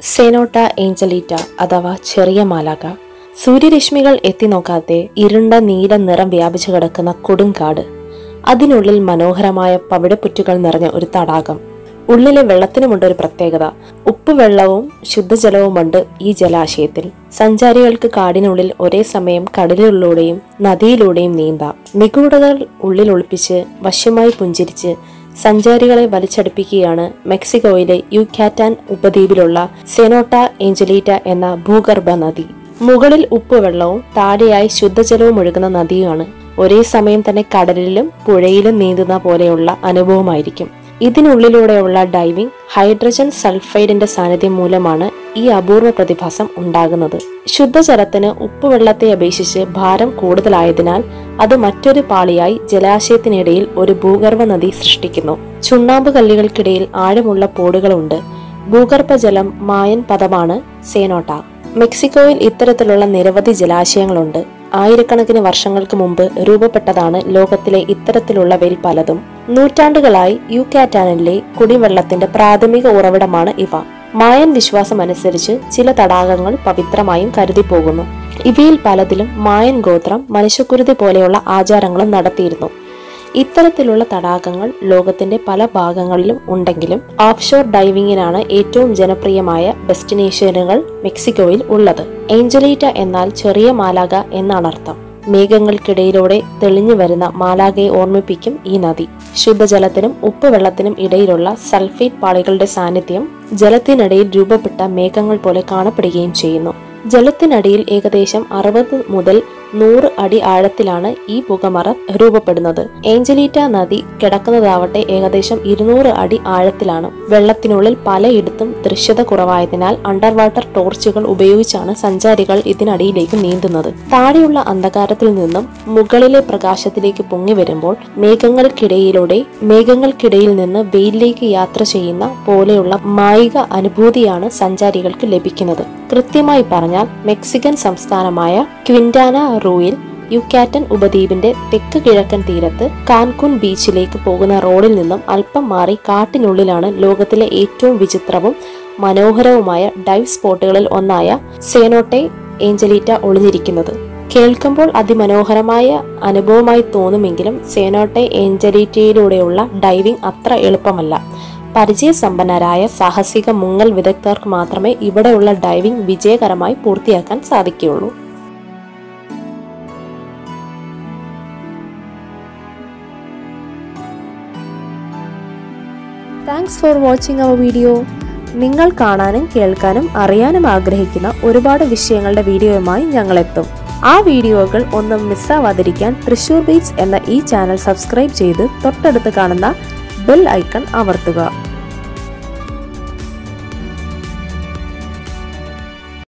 സെനോട്ട ഏഞ്ചലീറ്റ അഥവാ ചെറിയ മാലാക. സൂര്യരശ്മികൾ എത്തിനോക്കാതെ ഇരുണ്ട നീല നിറം വ്യാപിച്ചു കിടക്കുന്ന കൊടുങ്കാട്. അതിനുള്ളിൽ മനോഹരമായ പവിഴപ്പുറ്റുകൾ നിറഞ്ഞ ഒരു തടാകം. ഉള്ളിലെ വെള്ളത്തിനുമുണ്ടൊരു പ്രത്യേകത. ഉപ്പുവെള്ളവും ശുദ്ധജലവുമുണ്ട് ഈ ജലാശയത്തിൽ. സഞ്ചാരികൾക്ക് കാടിനുള്ളിൽ ഒരേ സമയം കടലിലൂടെയും നദിയിലൂടെയും നീന്താം. നിഗൂഢതകൾ ഉള്ളിൽ ഒളിപ്പിച്ച് വശ്യമായി പുഞ്ചിരിച്ച് സഞ്ചാരികളെ വലിച്ചടുപ്പിക്കുകയാണ് മെക്സിക്കോയിലെ യുക്കാറ്റാൻ ഉപദ്വീപിലുള്ള സെനോട്ട ഏഞ്ചലീറ്റ എന്ന ഭൂഗർഭ നദി. മുകളിൽ ഉപ്പുവെള്ളവും താഴെയായി ശുദ്ധജലവും ഒഴുകുന്ന നദിയാണ്. ഒരേ സമയം തന്നെ കടലിലും പുഴയിലും നീന്തുന്ന പോലെയുള്ള അനുഭവമായിരിക്കും. ഇതിനുള്ളിലൂടെയുള്ള ഡൈവിംഗ് ഹൈഡ്രജൻ സൾഫൈഡിന്റെ സാന്നിധ്യം മൂലമാണ് ഈ അപൂർവ പ്രതിഭാസം ഉണ്ടാകുന്നത്. ശുദ്ധജലത്തിന് ഉപ്പുവെള്ളത്തെ അപേക്ഷിച്ച് ഭാരം കൂടുതലായതിനാൽ അത് മറ്റൊരു പാളിയായി ജലാശയത്തിനിടയിൽ ഒരു ഭൂഗർഭ നദി സൃഷ്ടിക്കുന്നു. ചുണ്ണാമ്പ് കല്ലുകൾക്കിടയിൽ ആഴമുള്ള പോടുകളുണ്ട്. ഭൂഗർഭജലം മായൻ പദമാണ് സെനോട്ട. മെക്സിക്കോയിൽ ഇത്തരത്തിലുള്ള നിരവധി ജലാശയങ്ങളുണ്ട്. ആയിരക്കണക്കിന് വർഷങ്ങൾക്ക് മുമ്പ് രൂപപ്പെട്ടതാണ് ലോകത്തിലെ ഇത്തരത്തിലുള്ളവയിൽ പലതും. നൂറ്റാണ്ടുകളായി യുക്കാറ്റാനിലെ കുടിവെള്ളത്തിന്റെ പ്രാഥമിക ഉറവിടമാണ് ഇവ. മായൻ വിശ്വാസം അനുസരിച്ച് ചില തടാകങ്ങൾ പവിത്രമായും കരുതിപ്പോകുന്നു. ഇവയിൽ പലതിലും മായൻ ഗോത്രം മനുഷ്യക്കുരുതി പോലെയുള്ള ആചാരങ്ങളും നടത്തിയിരുന്നു. ഇത്തരത്തിലുള്ള തടാകങ്ങൾ ലോകത്തിന്റെ പല ഭാഗങ്ങളിലും ഉണ്ടെങ്കിലും ഓഫ്ഷോർ ഡൈവിംഗിനാണ് ഏറ്റവും ജനപ്രിയമായ ഡെസ്റ്റിനേഷനുകൾ മെക്സിക്കോയിൽ ഉള്ളത്. ഏഞ്ചലീറ്റ എന്നാൽ ചെറിയ മാലാക എന്നാണ് അർത്ഥം. മേഘങ്ങൾക്കിടയിലൂടെ തെളിഞ്ഞു വരുന്ന മാലാകയെ ഓർമ്മിപ്പിക്കും ഈ നദി. ശുദ്ധജലത്തിനും ഉപ്പുവെള്ളത്തിനും ഇടയിലുള്ള സൾഫേറ്റ് പാളികളുടെ സാന്നിധ്യം ജലത്തിനിടയിൽ രൂപപ്പെട്ട മേഘങ്ങൾ പോലെ കാണപ്പെടുകയും ചെയ്യുന്നു. ജലത്തിനടിയിൽ ഏകദേശം 60 മുതൽ 100 അടി ആഴത്തിലാണ് ഈ പുകമറ രൂപപ്പെടുന്നത്. ഏഞ്ചലീറ്റ നദി കിടക്കുന്നതാവട്ടെ ഏകദേശം 200 അടി ആഴത്തിലാണ്. വെള്ളത്തിനുള്ളിൽ പലയിടത്തും ദൃശ്യത കുറവായതിനാൽ അണ്ടർ വാട്ടർ ടോർച്ചുകൾ ഉപയോഗിച്ചാണ് സഞ്ചാരികൾ ഇതിനടിയിലേക്ക് നീന്തുന്നത്. താഴെയുള്ള അന്ധകാരത്തിൽ നിന്നും മുകളിലെ പ്രകാശത്തിലേക്ക് പൊങ്ങി വരുമ്പോൾ മേഘങ്ങൾക്കിടയിൽ നിന്ന് വെയിലിലേക്ക് യാത്ര ചെയ്യുന്ന പോലെയുള്ള മായിക അനുഭൂതിയാണ് സഞ്ചാരികൾക്ക് ലഭിക്കുന്നത്. കൃത്യമായി പറഞ്ഞാൽ മെക്സിക്കൻ സംസ്ഥാനമായ ക്വിന്റാന റൂയിൽ യുക്കാറ്റൻ ഉപദ്വീപിന്റെ തെക്ക് കിഴക്കൻ തീരത്ത് കാൻകുൻ ബീച്ചിലേക്ക് പോകുന്ന റോഡിൽ നിന്നും അല്പം മാറി കാട്ടിനുള്ളിലാണ് ലോകത്തിലെ ഏറ്റവും വിചിത്രവും മനോഹരവുമായ ഡൈവ് സ്പോട്ടുകളിൽ ഒന്നായ സെനോട്ടെ ഏഞ്ചലീറ്റ ഒളിഞ്ഞിരിക്കുന്നത്. കേൾക്കുമ്പോൾ അതിമനോഹരമായ അനുഭവമായി തോന്നുമെങ്കിലും സെനോട്ടെ ഏഞ്ചലീറ്റയിലൂടെയുള്ള ഡൈവിംഗ് അത്ര എളുപ്പമല്ല. പരിചയസമ്പന്നരായ സാഹസിക മുങ്ങൽ വിദഗ്ധർക്ക് മാത്രമേ ഇവിടെയുള്ള ഡൈവിംഗ് വിജയകരമായി പൂർത്തിയാക്കാൻ സാധിക്കുകയുള്ളൂ. Thanks for watching our video. നിങ്ങൾ കാണാനും കേൾക്കാനും അറിയാനും ആഗ്രഹിക്കുന്ന ഒരുപാട് വിഷയങ്ങളുടെ വീഡിയോയുമായി ഞങ്ങളെത്തും. ആ വീഡിയോകൾ ഒന്നും മിസ്സാവാതിരിക്കാൻ തൃശ്ശൂർ ബീറ്റ്സ് എന്ന ഈ ചാനൽ സബ്സ്ക്രൈബ് ചെയ്ത് തൊട്ടടുത്ത് കാണുന്ന ബെൽ ഐക്കൺ അമർത്തുക.